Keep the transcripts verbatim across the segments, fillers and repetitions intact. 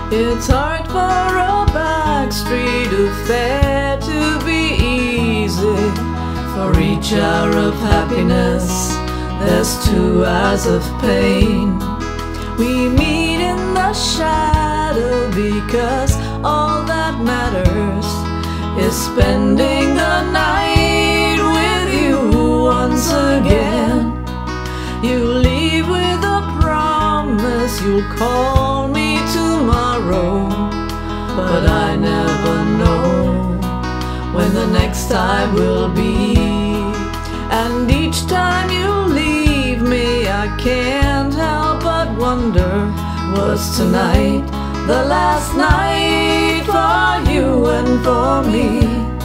It's hard for a backstreet affair to be easy. For each hour of happiness, there's two hours of pain. We meet in the shadow because all that matters is spending the night with you once again. You leave with a promise you'll call me tomorrow, but I never know when the next time will be. And each time you leave me, I can't help but wonder, was tonight the last night for you and for me?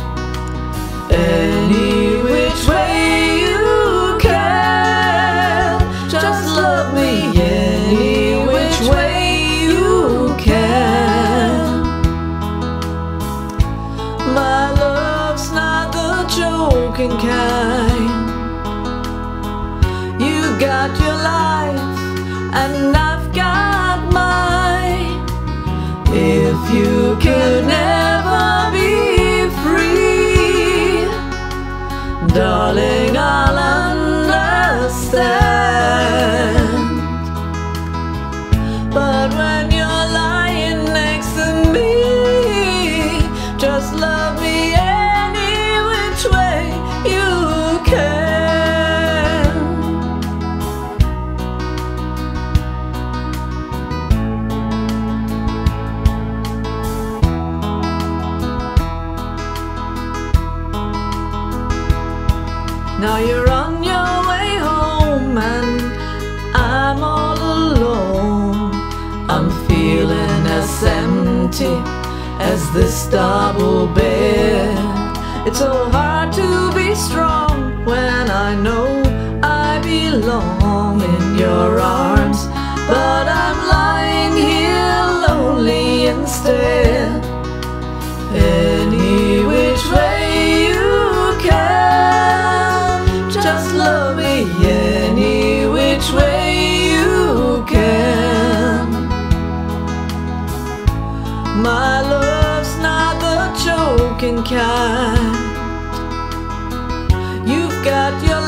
Any which way you can, just love me any which way you can. My love's not the joking kind. You got your life and I've got mine. If you could never be free, darling, I'll understand. But when you're lying next to me, just love me any which way you can. Now you're on your way home and I'm all alone. I'm feeling as empty as this double bed. It's so hard to be strong when I know I belong in your arms, but I'm lying here lonely instead. Any which way you can, just love me any which way you can. My love's not the joking kind. You've got your